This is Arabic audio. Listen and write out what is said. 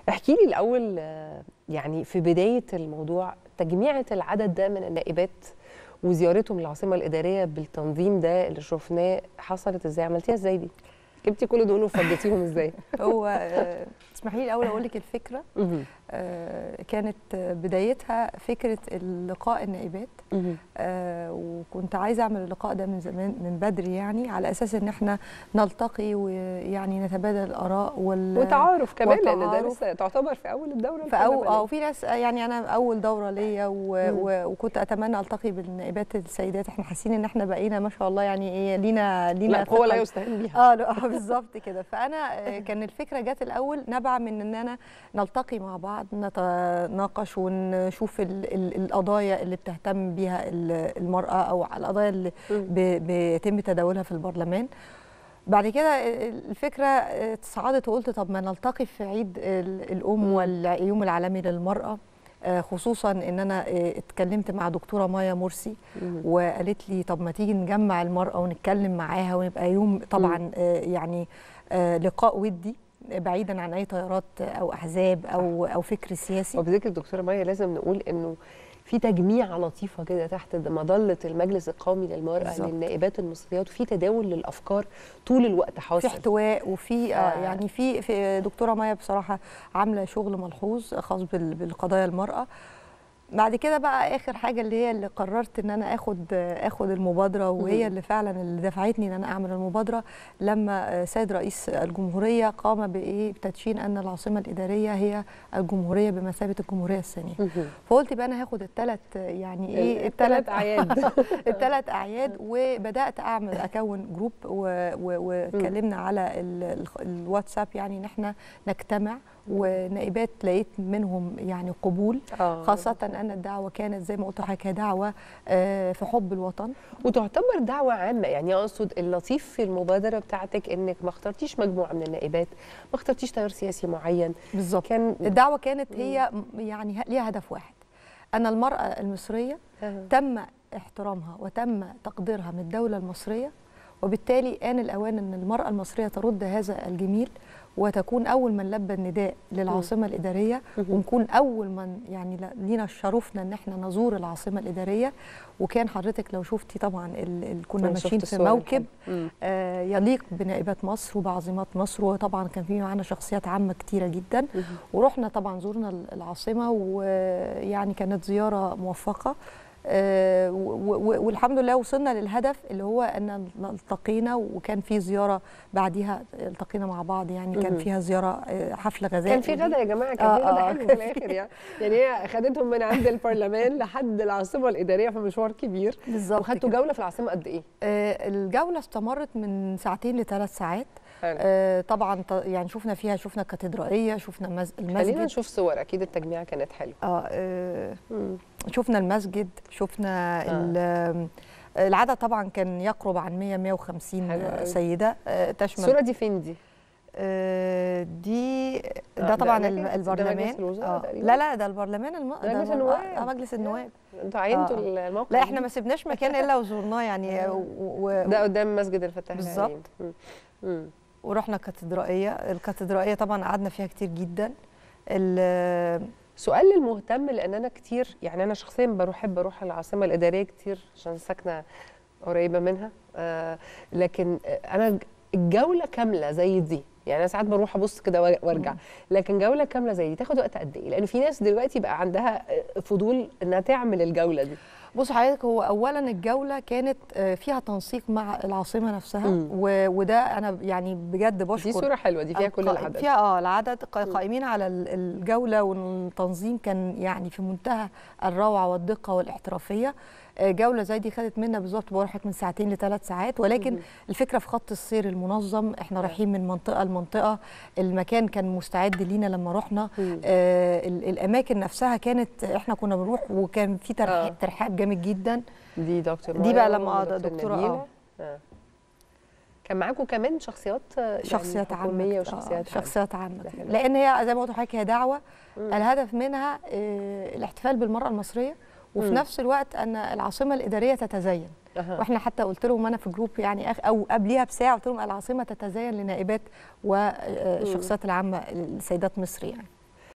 احكي لي الاول يعني في بدايه الموضوع تجميعة العدد ده من النائبات وزيارتهم للعاصمه الاداريه بالتنظيم ده اللي شفناه حصلت ازاي؟ عملتيها ازاي دي؟ جبتي كل دول وفضيتيهم ازاي؟ هو اسمحي لي الاول اقول لك الفكره. كانت بدايتها فكره اللقاء النائبات. وكنت عايزه اعمل اللقاء ده من زمان، من بدري يعني، على اساس ان احنا نلتقي ويعني نتبادل الاراء وتعارف كمان، لان ده لسه تعتبر في اول الدوره وفي ناس يعني انا اول دوره ليا وكنت اتمنى التقي بالنائبات السيدات. احنا حاسين ان احنا بقينا ما شاء الله يعني ايه، لينا هو لا يستهان بيها. بالظبط كده. فانا كان الفكره جت الاول نبع من اننا نلتقي مع بعض، نتناقش ونشوف القضايا اللي بتهتم بيها المراه او القضايا اللي بيتم تداولها في البرلمان. بعد كده الفكره تصاعدت وقلت طب ما نلتقي في عيد الام واليوم العالمي للمراه، خصوصا ان انا اتكلمت مع دكتوره مايا مرسي وقالت لي طب ما تيجي نجمع المراه ونتكلم معاها ونبقى يوم طبعا يعني لقاء ودي بعيدا عن اي تيارات او احزاب او فكر سياسي. وبذكر الدكتوره مايا لازم نقول انه في تجميعة لطيفة كده تحت مظلة المجلس القومي للمرأة بالزبط. للنائبات المصريات، وفي تداول للأفكار طول الوقت حاصل، في احتواء وفي يعني في دكتورة مايا بصراحة عاملة شغل ملحوظ خاص بالقضايا المرأة. بعد كده بقى اخر حاجه اللي قررت ان انا اخد المبادره، وهي اللي فعلا اللي دفعتني ان انا اعمل المبادره، لما سيد رئيس الجمهوريه قام بتدشين ان العاصمه الاداريه هي الجمهوريه بمثابه الجمهوريه الثانيه. فقلت بقى انا هاخد الثلاث اعياد الثلاث اعياد، وبدات اكون جروب واتكلمنا على الواتساب، يعني ان احنا نجتمع، ونائبات لقيت منهم يعني قبول، خاصة أن الدعوة كانت زي ما قلت لحضرتك دعوة في حب الوطن، وتعتبر دعوة عامة. يعني أقصد اللطيف في المبادرة بتاعتك إنك ما اخترتيش مجموعة من النائبات، ما اخترتيش تيار سياسي معين. بالظبط. الدعوة كانت هي يعني ليها هدف واحد، أن المرأة المصرية تم احترامها وتم تقديرها من الدولة المصرية، وبالتالي آن الأوان أن المرأة المصرية ترد هذا الجميل وتكون أول من لبى النداء للعاصمة الإدارية، ونكون أول من يعني لينا شرفنا أن احنا نزور العاصمة الإدارية. وكان حضرتك لو شفتي طبعا كنا ماشيين في موكب يليق بنائبات مصر وبعظيمات مصر، وطبعا كان في معانا شخصيات عامة كتيرة جدا، ورحنا طبعا زورنا العاصمة، ويعني كانت زيارة موفقة. والحمد لله وصلنا للهدف اللي هو ان التقينا، وكان في زياره بعديها التقينا مع بعض، يعني كان فيها زياره حفل غذاء، كان في غدا يا جماعه، كان في غدا حلو في الاخر يعني هي خدتهم من عند البرلمان لحد العاصمه الاداريه في مشوار كبير. بالظبط. وخدتوا جوله في العاصمه قد ايه؟ الجوله استمرت من 2 ل3 ساعات. طبعا يعني شفنا الكاتدرائيه، شفنا المسجد. خلينا نشوف صور، اكيد التجميعه كانت حلوه. شفنا المسجد، شفنا العدد طبعا كان يقرب عن 100-150 سيده تشمل. الصوره دي فين دي؟ ده طبعا البرلمان. لا ده البرلمان مجلس النواب. مجلس النواب. انتوا عينتوا الموقع؟ لا احنا ما سيبناش مكان الا وزورناه يعني. ده قدام مسجد الفتاح بالظبط. ورحنا الكاتدرائيه طبعا قعدنا فيها كتير جدا. سؤال للمهتم، لان انا كتير يعني انا شخصيا بحب اروح العاصمه الاداريه كتير عشان ساكنه قريبه منها، لكن انا الجوله كامله زي دي، يعني انا ساعات بروح ابص كده وارجع، لكن جوله كامله زي دي تاخد وقت قد ايه؟ لان في ناس دلوقتي بقى عندها فضول انها تعمل الجوله دي. بص حضرتك، هو اولا الجوله كانت فيها تنسيق مع العاصمه نفسها، وده انا يعني بجد بشكر. دي صوره حلوه، دي فيها كل العدد، فيها العدد قائمين على الجوله، والتنظيم كان يعني في منتهى الروعه والدقه والاحترافيه. جوله زي دي خدت منا بالظبط بروحك من 2 ل3 ساعات، ولكن الفكره في خط السير المنظم. احنا رايحين من منطقه لمنطقه، المكان كان مستعد لينا لما رحنا. الاماكن نفسها كانت احنا كنا بنروح وكان في ترحاب جامد جدا. دي دكتور دي بقى لما دكتوره كان معاكم كمان شخصيات عامه شخصيات عامه، لان هي زي ما قلت لحضرتك هي دعوه الهدف منها الاحتفال بالمراه المصريه، وفي نفس الوقت ان العاصمه الاداريه تتزين. واحنا حتى قلت لهم انا في جروب يعني او قبليها بساعه قلت لهم العاصمه تتزين لنائبات والشخصيات العامه السيدات مصر يعني.